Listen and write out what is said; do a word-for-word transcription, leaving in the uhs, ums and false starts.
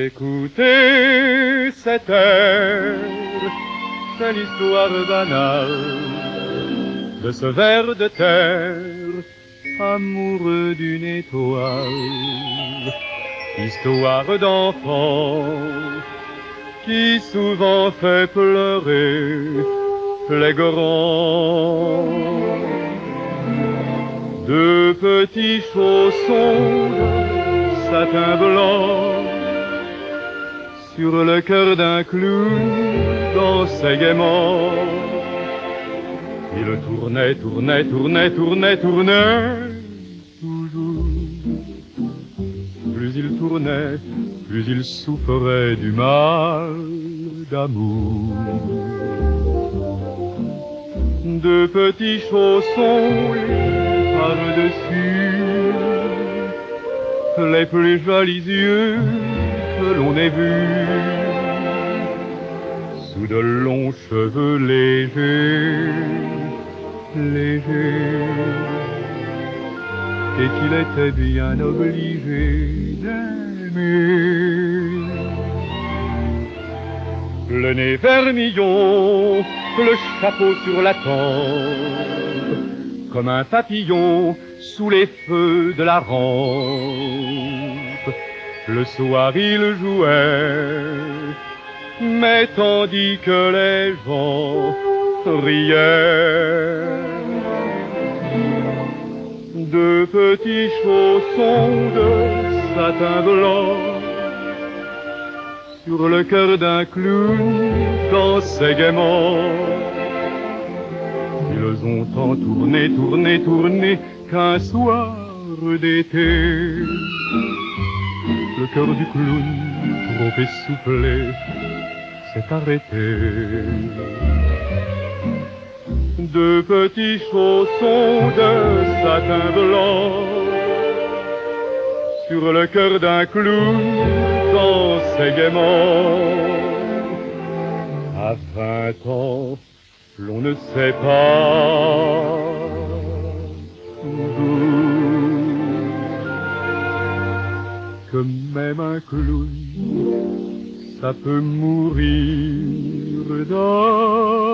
Écoutez cet air, c'est l'histoire banale de ce ver de terre, amoureux d'une étoile. Histoire d'enfant qui souvent fait pleurer les grands. Deux petits chaussons de satin blanc sur le cœur d'un clown dansait gaiement. Il tournait, tournait, tournait, tournait, tournait, toujours. Plus il tournait, plus il souffrait du mal d'amour. Deux petits chaussons par-dessus les plus jolis yeux que l'on ait vus, sous de longs cheveux légers, légers, et qu'il était bien obligé d'aimer. Le nez vermillon, le chapeau sur la tempe, comme un papillon sous les feux de la rampe. Le soir il jouait, mais tandis que les gens riaient, deux petits chaussons de satin blanc sur le cœur d'un clown dansaient gaiement. Ils ont tant tourné, tourné, tourné qu'un soir d'été, le cœur du clown, trop essoufflé, s'est arrêté. Deux petits chaussons de satin blanc sur le cœur d'un clown dansaient gaiement. À vingt ans, l'on ne sait pas que même un clown, ça peut mourir d'un